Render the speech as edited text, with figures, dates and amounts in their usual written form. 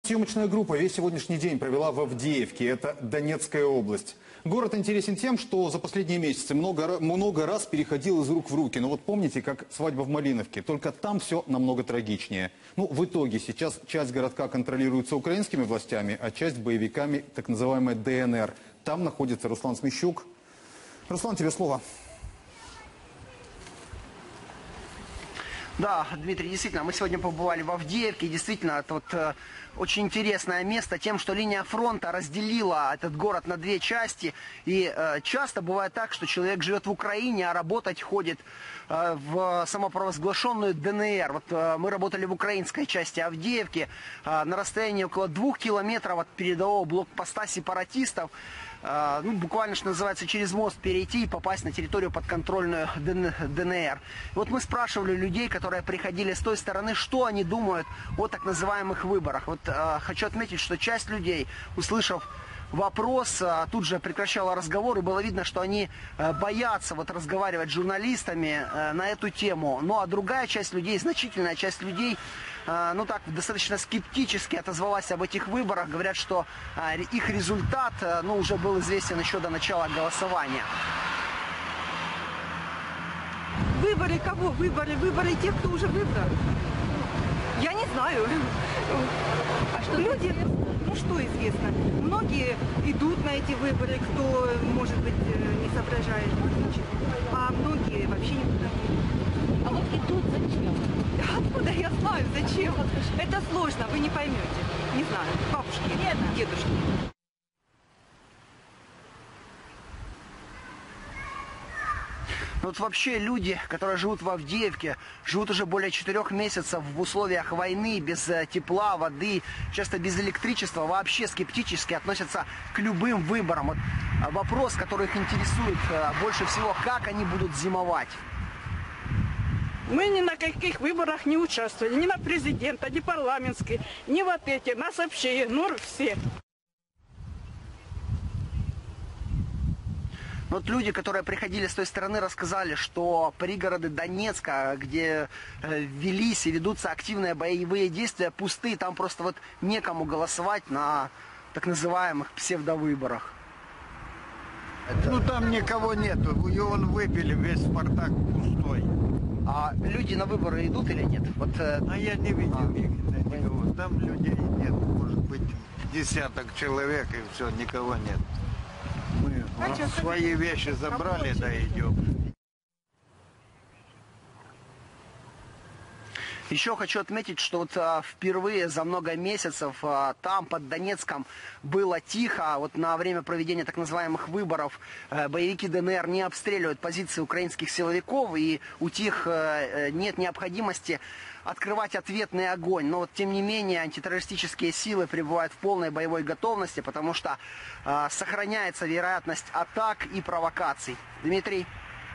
Съемочная группа весь сегодняшний день провела в Авдеевке, это Донецкая область. Город интересен тем, что за последние месяцы много раз переходил из рук в руки. Но вот помните, как свадьба в Малиновке, только там все намного трагичнее. Ну, в итоге сейчас часть городка контролируется украинскими властями, а часть боевиками так называемой ДНР. Там находится Руслан Смещук. Руслан, тебе слово. Да, Дмитрий, действительно, мы сегодня побывали в Авдеевке. Действительно, это вот очень интересное место тем, что линия фронта разделила этот город на две части. И часто бывает так, что человек живет в Украине, а работать ходит в самопровозглашенную ДНР. Вот мы работали в украинской части Авдеевки на расстоянии около 2 километров от передового блокпоста сепаратистов. Ну, буквально, что называется, через мост перейти и попасть на территорию подконтрольную ДНР. Вот мы спрашивали людей, которые приходили с той стороны, что они думают о так называемых выборах. Вот хочу отметить, что часть людей, услышав вопрос, тут же прекращала разговор, и было видно, что они боятся вот разговаривать с журналистами на эту тему. Ну а другая часть людей, значительная часть людей, ну так, достаточно скептически отозвалась об этих выборах. Говорят, что их результат, ну, уже был известен еще до начала голосования. Выборы кого? Выборы тех, кто уже выбрал. Я не знаю. А что люди, ну что известно, многие идут на эти выборы, кто, может быть, не соображает, а многие вообще никуда не идут. А вот идут зачем? Откуда я знаю, зачем? Это сложно, вы не поймете. Не знаю, бабушки, дедушки. Вот вообще люди, которые живут в Авдеевке, живут уже более 4 месяцев в условиях войны, без тепла, воды, часто без электричества, вообще скептически относятся к любым выборам. Вот вопрос, который их интересует больше всего, как они будут зимовать. Мы ни на каких выборах не участвовали, ни на президента, ни парламентские, ни вот эти, нас вообще, ну все. Вот люди, которые приходили с той стороны, рассказали, что пригороды Донецка, где велись и ведутся активные боевые действия, пусты, там просто вот некому голосовать на так называемых псевдовыборах. Ну там никого нету, его выпили, весь Спартак пустой. А люди на выборы идут или нет? Вот, А я не видел их, никого. Там людей нет, может быть десяток человек и все, никого нет. Мы свои вещи забрали, да идем. Еще хочу отметить, что вот впервые за много месяцев там, под Донецком, было тихо. Вот на время проведения так называемых выборов боевики ДНР не обстреливают позиции украинских силовиков, и у них нет необходимости открывать ответный огонь. Но вот, тем не менее, антитеррористические силы пребывают в полной боевой готовности, потому что сохраняется вероятность атак и провокаций. Дмитрий?